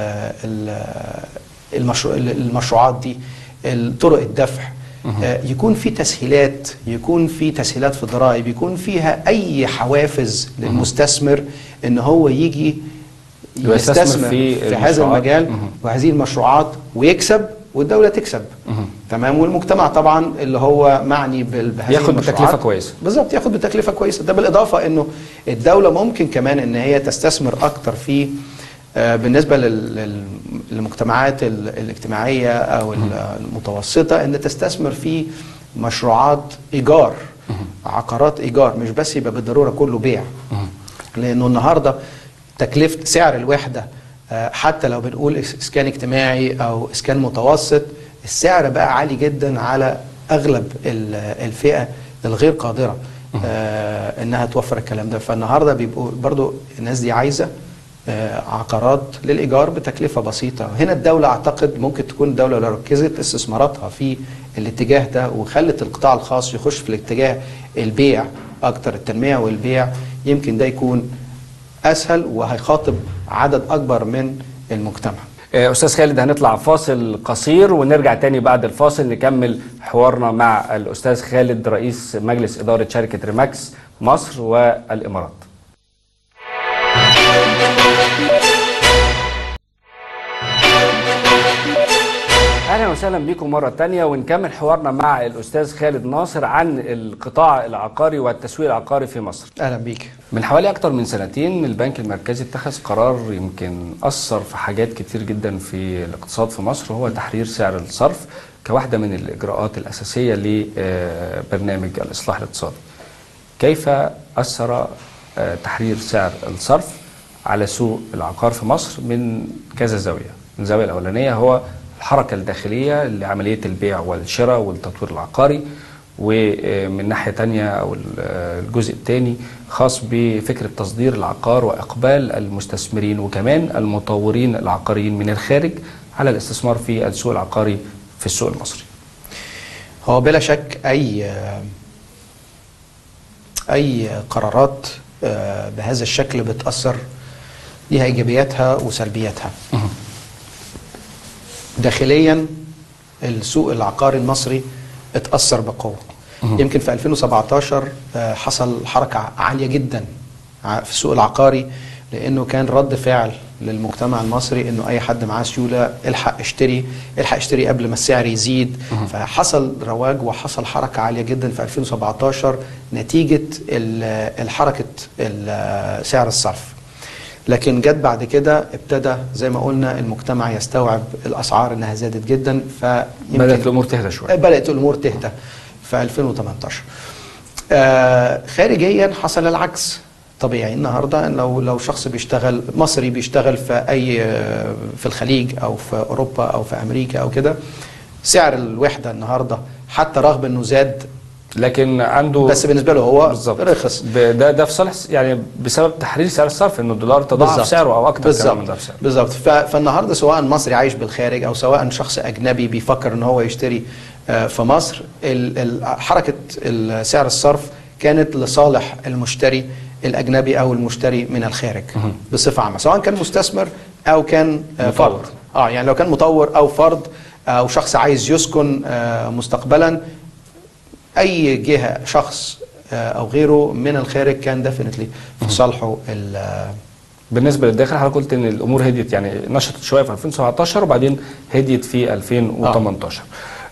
المشروعات دي، طرق الدفع، يكون في تسهيلات، يكون في تسهيلات في الضرائب، يكون فيها أي حوافز للمستثمر إن هو يجي يستثمر في هذا المجال وهذه المشروعات ويكسب، والدولة تكسب. تمام. والمجتمع طبعا اللي هو معني بهذه ياخد بتكلفة كويسة. بالظبط، ياخد بتكلفة كويسة. ده بالإضافة إنه الدولة ممكن كمان إن هي تستثمر أكتر في بالنسبة للمجتمعات الاجتماعية أو المتوسطة، إن تستثمر في مشروعات إيجار، عقارات إيجار، مش بس يبقى بالضرورة كله بيع. لأنه النهاردة تكلفة سعر الوحدة حتى لو بنقول اسكان اجتماعي او اسكان متوسط، السعر بقى عالي جدا على اغلب الفئة الغير قادرة انها توفر الكلام ده. فالنهاردة بيبقوا برضو الناس دي عايزة عقارات للايجار بتكلفة بسيطة. هنا الدولة اعتقد ممكن تكون الدولة لو ركزت استثماراتها في الاتجاه ده وخلت القطاع الخاص يخش في الاتجاه البيع اكتر، التنمية والبيع، يمكن ده يكون اسهل وهيخاطب عدد اكبر من المجتمع. استاذ خالد، هنطلع فاصل قصير ونرجع تاني بعد الفاصل نكمل حوارنا مع الاستاذ خالد رئيس مجلس اداره شركه ريماكس مصر والامارات. اهلا وسهلا بكم مره تانية، ونكمل حوارنا مع الاستاذ خالد ناصر عن القطاع العقاري والتسويق العقاري في مصر. اهلا بيك. من حوالي اكتر من سنتين البنك المركزي اتخذ قرار يمكن اثر في حاجات كتير جدا في الاقتصاد في مصر، وهو تحرير سعر الصرف كواحده من الاجراءات الاساسيه لبرنامج الاصلاح الاقتصادي. كيف اثر تحرير سعر الصرف على سوق العقار في مصر من كذا زاويه؟ الزاويه الاولانيه هو الحركة الداخلية لعملية البيع والشراء والتطوير العقاري، ومن ناحية تانية أو الجزء الثاني خاص بفكرة تصدير العقار وإقبال المستثمرين وكمان المطورين العقاريين من الخارج على الاستثمار في السوق العقاري في السوق المصري؟ هو بلا شك أي قرارات بهذا الشكل بتأثر، ليها إيجابياتها وسلبياتها. داخليا السوق العقاري المصري اتأثر بقوة. يمكن في 2017 حصل حركة عالية جدا في السوق العقاري، لأنه كان رد فعل للمجتمع المصري انه اي حد معاه سيوله الحق اشتري قبل ما السعر يزيد. فحصل رواج وحصل حركه عاليه جدا في 2017 نتيجه الحركه سعر الصرف. لكن جت بعد كده ابتدى زي ما قلنا المجتمع يستوعب الاسعار انها زادت جدا، بدات الامور تهدى شويه. بدات الامور تهدى في 2018. خارجيا حصل العكس. طبيعي النهارده لو شخص بيشتغل مصري بيشتغل في الخليج او في اوروبا او في امريكا او كده، سعر الوحده النهارده حتى رغم انه زاد لكن عنده بس بالنسبه له هو رخص. ده في صالح يعني بسبب تحرير سعر الصرف، انه الدولار تضاعف سعره او اكتر كمان من ضعف سعره. بالظبط. فالنهارده سواء مصري عايش بالخارج او سواء شخص اجنبي بيفكر ان هو يشتري في مصر، حركه سعر الصرف كانت لصالح المشتري الاجنبي او المشتري من الخارج بصفه عامه، سواء كان مستثمر او كان فرد. يعني لو كان مطور او فرد او شخص عايز يسكن مستقبلا، اي جهه شخص او غيره من الخارج كان ديفينتلي في صالحه. بالنسبه للداخل حضرتك قلت ان الامور هديت، يعني نشطت شويه في 2017 وبعدين هديت في 2018.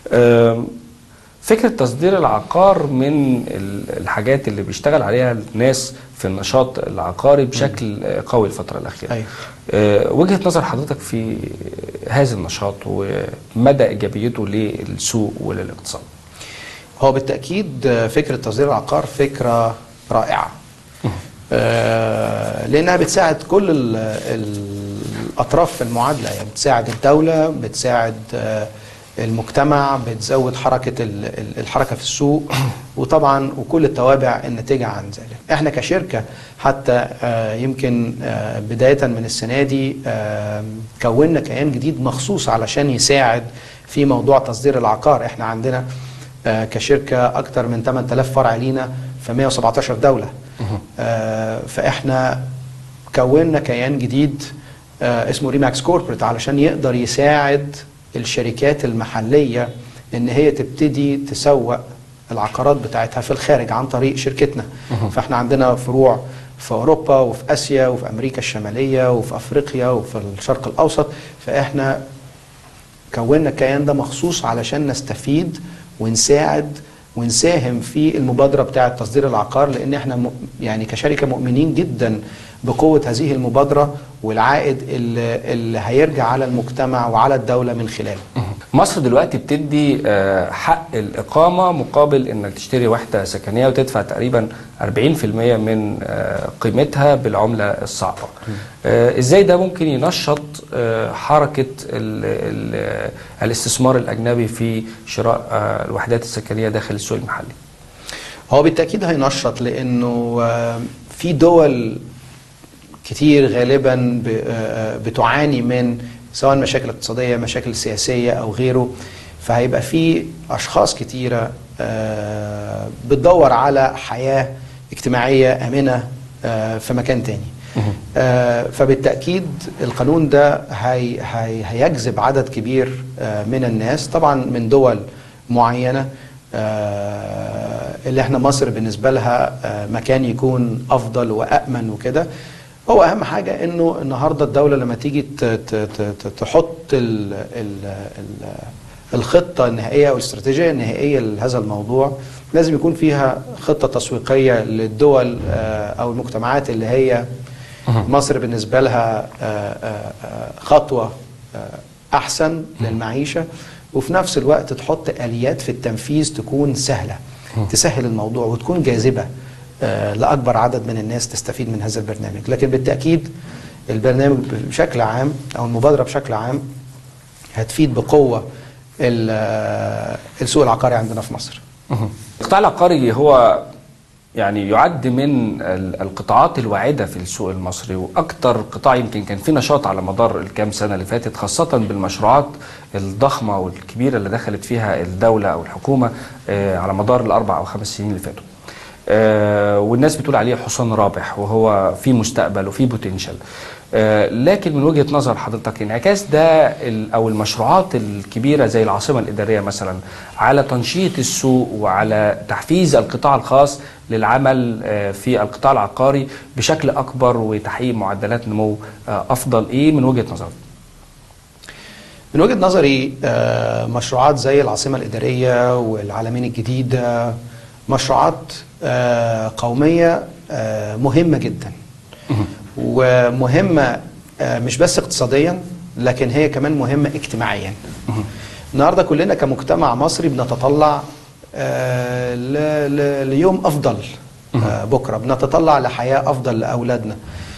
فكرة تصدير العقار من الحاجات اللي بيشتغل عليها الناس في النشاط العقاري بشكل قوي الفترة الأخيرة. أيوة. وجهة نظر حضرتك في هذا النشاط ومدى إيجابيته للسوق وللاقتصاد؟ هو بالتأكيد فكرة تصدير العقار فكرة رائعة، لأنها بتساعد كل الأطراف في المعادلة. يعني بتساعد الدولة، بتساعد المجتمع، بتزود الحركة في السوق، وطبعا وكل التوابع الناتجة عن ذلك. احنا كشركة حتى يمكن بداية من السنة دي كوننا كيان جديد مخصوص علشان يساعد في موضوع تصدير العقار. احنا عندنا كشركة أكتر من 8000 فرع لينا في 117 دولة. فاحنا كوننا كيان جديد اسمه ريماكس كوربريت علشان يقدر يساعد الشركات المحلية ان هي تبتدي تسوق العقارات بتاعتها في الخارج عن طريق شركتنا. فاحنا عندنا فروع في اوروبا وفي اسيا وفي امريكا الشمالية وفي افريقيا وفي الشرق الاوسط. فاحنا كوننا الكيان ده مخصوص علشان نستفيد ونساعد ونساهم في المبادرة بتاعة تصدير العقار، لان احنا يعني كشركة مؤمنين جدا بقوة هذه المبادرة والعائد اللي هيرجع على المجتمع وعلى الدولة من خلاله. مصر دلوقتي بتدي حق الإقامة مقابل إنك تشتري وحدة سكنية وتدفع تقريبا 40% من قيمتها بالعملة الصعبة. إزاي ده ممكن ينشط حركة الاستثمار الأجنبي في شراء الوحدات السكنية داخل السوق المحلي؟ هو بالتأكيد هينشط، لأنه في دول كتير غالبا بتعاني من سواء مشاكل اقتصادية، مشاكل سياسية أو غيره. فهيبقى في أشخاص كتيرة بتدور على حياة اجتماعية آمنة في مكان تاني. فبالتأكيد القانون ده هيجذب عدد كبير من الناس، طبعا من دول معينة اللي احنا مصر بالنسبة لها مكان يكون أفضل وأأمن وكده. هو أهم حاجة إنه النهاردة الدولة لما تيجي تحط الخطة النهائية أو الاستراتيجية النهائية لهذا الموضوع، لازم يكون فيها خطة تسويقية للدول أو المجتمعات اللي هي مصر بالنسبة لها خطوة أحسن للمعيشة، وفي نفس الوقت تحط آليات في التنفيذ تكون سهلة، تسهل الموضوع وتكون جاذبة لأكبر عدد من الناس تستفيد من هذا البرنامج. لكن بالتأكيد البرنامج بشكل عام أو المبادرة بشكل عام هتفيد بقوة السوق العقاري عندنا في مصر. القطاع العقاري هو يعني يعد من القطاعات الواعدة في السوق المصري، وأكثر قطاع يمكن كان فيه نشاط على مدار الكام سنة اللي فاتت، خاصة بالمشروعات الضخمة والكبيرة اللي دخلت فيها الدولة أو الحكومة على مدار ال4 أو 5 سنين اللي فاتوا. والناس بتقول عليه حصان رابح وهو في مستقبل وفي بوتنشال. لكن من وجهة نظر حضرتك انعكاس ده أو المشروعات الكبيرة زي العاصمة الإدارية مثلا على تنشيط السوق وعلى تحفيز القطاع الخاص للعمل في القطاع العقاري بشكل أكبر وتحقيق معدلات نمو أفضل، إيه من وجهة نظرك؟ من وجهة نظري مشروعات زي العاصمة الإدارية والعلمين الجديدة مشروعات قومية مهمة جدا، ومهمة مش بس اقتصاديا لكن هي كمان مهمة اجتماعيا. النهاردة كلنا كمجتمع مصري بنتطلع ليوم أفضل بكرة، بنتطلع لحياة أفضل لأولادنا.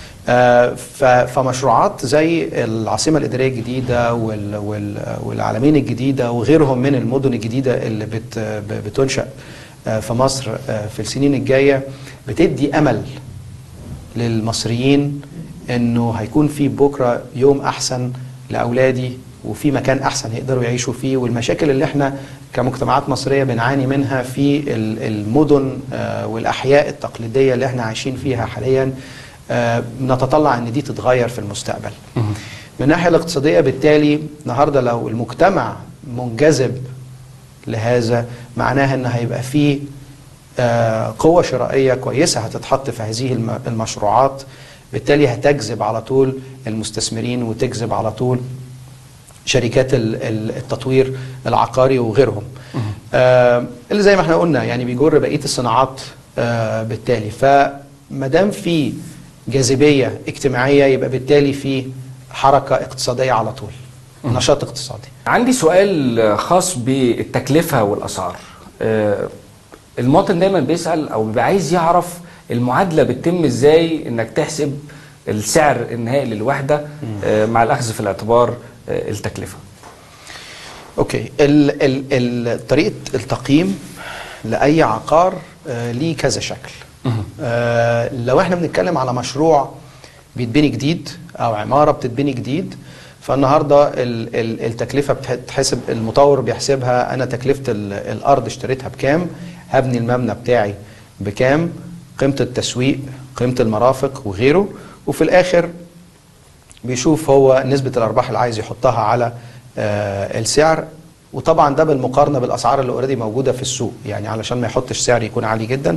فمشروعات زي العاصمة الإدارية الجديدة والعلمين الجديدة وغيرهم من المدن الجديدة اللي بتنشأ في مصر في السنين الجاية بتدي أمل للمصريين إنه هيكون في بكرة يوم أحسن لأولادي وفي مكان أحسن يقدروا يعيشوا فيه. والمشاكل اللي احنا كمجتمعات مصرية بنعاني منها في المدن والأحياء التقليدية اللي احنا عايشين فيها حاليا نتطلع ان دي تتغير في المستقبل. من الناحية الاقتصادية بالتالي النهاردة لو المجتمع منجذب لهذا معناها ان هيبقى فيه قوة شرائية كويسة هتتحط في هذه المشروعات، بالتالي هتجذب على طول المستثمرين وتجذب على طول شركات التطوير العقاري وغيرهم اللي زي ما احنا قلنا يعني بيجر بقية الصناعات بالتالي. فمادام في جاذبية اجتماعية يبقى بالتالي في حركة اقتصادية على طول، نشاط اقتصادي. عندي سؤال خاص بالتكلفة والأسعار. المواطن دايما بيسأل أو بيبقى عايز يعرف المعادلة بتتم ازاي انك تحسب السعر النهائي للوحدة مع الأخذ في الاعتبار التكلفة. اوكي، طريقة التقييم لأي عقار ليه كذا شكل. لو احنا بنتكلم على مشروع بيتبني جديد او عمارة بتتبني جديد، فالنهاردة التكلفة بتحسب، المطور بيحسبها انا تكلفة الارض اشتريتها بكام، هبني المبنى بتاعي بكام، قيمة التسويق، قيمة المرافق وغيره، وفي الاخر بيشوف هو نسبة الارباح اللي عايز يحطها على السعر. وطبعا ده بالمقارنة بالاسعار اللي اوريدي موجودة في السوق، يعني علشان ما يحطش سعر يكون عالي جدا.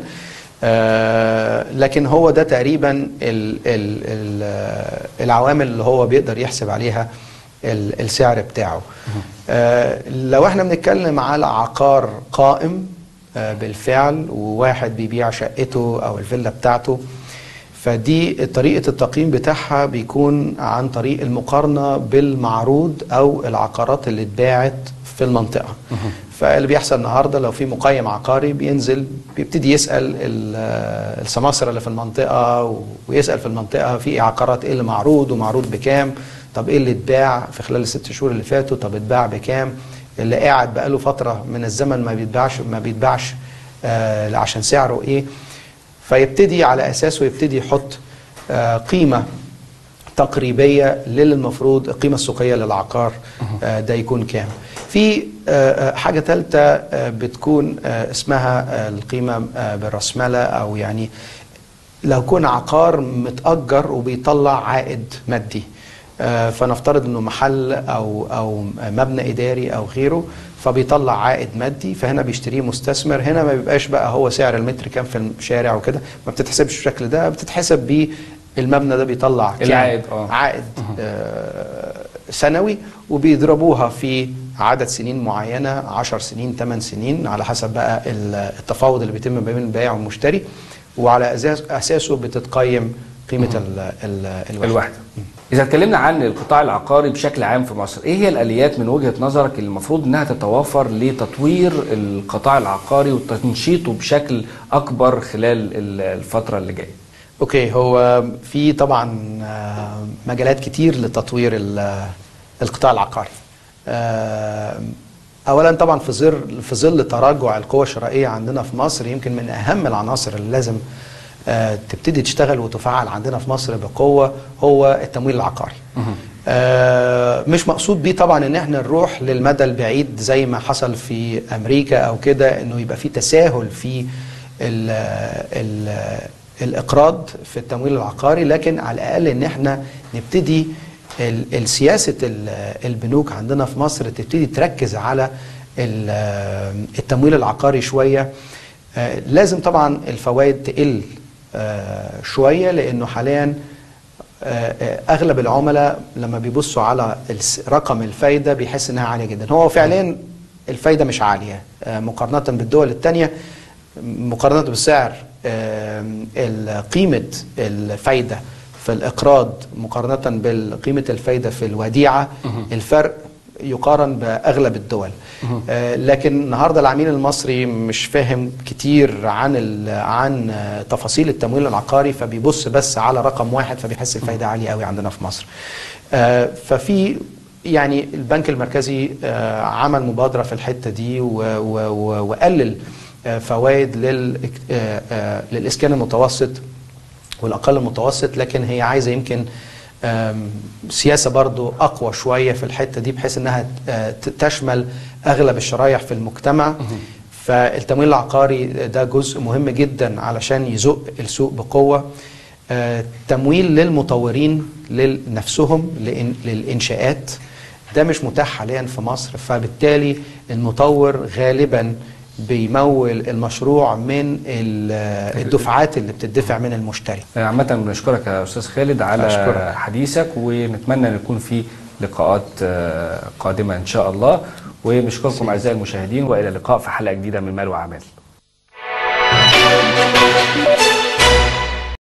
لكن هو ده تقريبا العوامل اللي هو بيقدر يحسب عليها السعر بتاعه. لو احنا بنتكلم على عقار قائم بالفعل وواحد بيبيع شقته او الفيلا بتاعته، فدي طريقة التقييم بتاعها بيكون عن طريق المقارنة بالمعروض او العقارات اللي اتباعت في المنطقة. فاللي بيحصل النهارده لو في مقيم عقاري بينزل بيبتدي يسأل السماسرة اللي في المنطقة ويسأل في المنطقة في عقارات ايه اللي معروض ومعروض بكام، طب ايه اللي اتباع في خلال ال6 شهور اللي فاتوا، طب اتباع بكام، اللي قاعد بقاله فترة من الزمن ما بيتباعش عشان سعره ايه. فيبتدي على اساسه يبتدي يحط قيمة تقريبية للمفروض القيمة السوقية للعقار ده يكون كام. في حاجة ثالثة بتكون اسمها القيمة بالرأسمالة، أو يعني لو كون عقار متأجر وبيطلع عائد مادي، فنفترض انه محل او مبنى اداري او غيره فبيطلع عائد مادي، فهنا بيشتريه مستثمر. هنا ما بيبقاش بقى هو سعر المتر كام في الشارع وكده، ما بتتحسبش بالشكل ده، بتتحسب بالمبنى ده بيطلع العائد عائد سنوي، وبيضربوها في عدد سنين معينة، 10 سنين 8 سنين على حسب بقى التفاوض اللي بيتم بين البائع والمشتري، وعلى أساسه بتتقيم قيمة الوحدة. إذا اتكلمنا عن القطاع العقاري بشكل عام في مصر، إيه هي الآليات من وجهة نظرك اللي المفروض أنها تتوافر لتطوير القطاع العقاري وتنشيطه بشكل أكبر خلال الفترة اللي جاية؟ اوكي، هو في طبعا مجالات كتير لتطوير القطاع العقاري. اولا طبعا في ظل تراجع القوى الشرائيه عندنا في مصر، يمكن من اهم العناصر اللي لازم تبتدي تشتغل وتفعل عندنا في مصر بقوه هو التمويل العقاري. مش مقصود بيه طبعا ان احنا نروح للمدى البعيد زي ما حصل في امريكا او كده، انه يبقى في تساهل في الاقراض في التمويل العقاري، لكن على الاقل ان احنا نبتدي السياسه البنوك عندنا في مصر تبتدي تركز على التمويل العقاري شويه. لازم طبعا الفوائد تقل شويه، لانه حاليا اغلب العملاء لما بيبصوا على رقم الفايده بيحس انها عاليه جدا. هو فعليا الفايده مش عاليه مقارنه بالدول الثانيه، مقارنه بالسعر قيمه الفايده في الاقراض مقارنه بقيمه الفايده في الوديعه، الفرق يقارن باغلب الدول. لكن النهارده العميل المصري مش فاهم كتير عن تفاصيل التمويل العقاري، فبيبص بس على رقم واحد فبيحس الفايده عاليه قوي عندنا في مصر. ففي يعني البنك المركزي عمل مبادره في الحته دي وقلل فوائد للاسكان المتوسط والاقل المتوسط، لكن هي عايزه يمكن سياسة برضو أقوى شوية في الحتة دي بحيث أنها تشمل أغلب الشرايح في المجتمع. فالتمويل العقاري ده جزء مهم جدا علشان يزق السوق بقوة. تمويل للمطورين لنفسهم للإنشاءات ده مش متاح حاليا في مصر، فبالتالي المطور غالبا بيمول المشروع من الدفعات اللي بتدفع من المشتري. عامة بنشكرك يا أستاذ خالد على حديثك، ونتمنى أن يكون في لقاءات قادمة إن شاء الله، ونشكركم أعزائي المشاهدين، وإلى اللقاء في حلقة جديدة من مال وأعمال.